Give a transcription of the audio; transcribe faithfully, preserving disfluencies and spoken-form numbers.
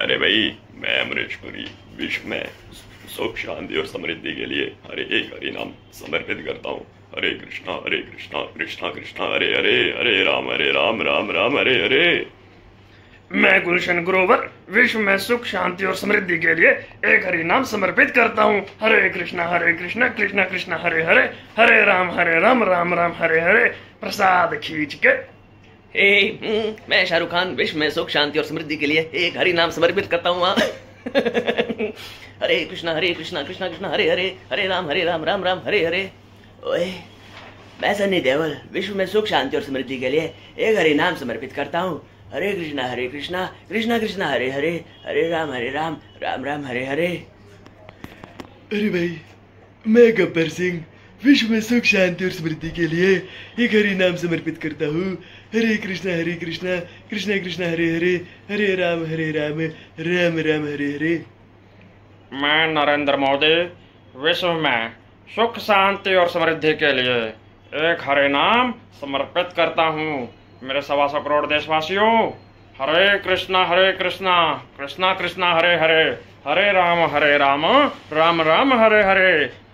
अरे भाई, मैं अमरीशपुरी विश्व में सुख शांति और समृद्धि के लिए हरे एक हरि नाम समर्पित करता हूँ। हरे कृष्णा हरे कृष्णा कृष्णा कृष्णा हरे हरे, हरे राम हरे राम राम राम हरे हरे। मैं गुलशन ग्रोवर विश्व में सुख शांति और समृद्धि के लिए एक हरि नाम समर्पित करता हूँ। हरे कृष्णा हरे कृष्णा कृष्णा कृष्णा हरे हरे, हरे राम हरे राम राम राम हरे हरे। प्रसाद खींच के। ए, मैं शाहरुख खान विश्व में सुख शांति और समृद्धि के लिए एक हरि नाम समर्पित करता हूँ। हरे कृष्णा हरे कृष्णा कृष्णा कृष्णा हरे हरे, हरे राम हरे राम राम राम हरे हरे। ओए, मैं सन्नी देओल विश्व में सुख शांति और समृद्धि के लिए एक हरि नाम समर्पित करता हूँ। हरे कृष्णा हरे कृष्णा कृष्णा कृष्णा हरे हरे, हरे राम हरे राम राम राम हरे हरे। अरे भाई, मैं गब्बर सिंह विश्व में सुख शांति और समृद्धि के लिए एक हरि नाम समर्पित करता हूँ। हरे कृष्णा हरे कृष्णा कृष्णा कृष्णा हरे हरे, हरे राम हरे राम राम राम हरे हरे। मैं नरेंद्र मोदी विश्व में सुख शांति और समृद्धि के लिए एक हरे नाम समर्पित करता हूँ। मेरे सवा सौ करोड़ देशवासियों, हरे कृष्णा हरे कृष्णा कृष्णा कृष्णा हरे हरे, हरे राम हरे राम राम राम हरे हरे।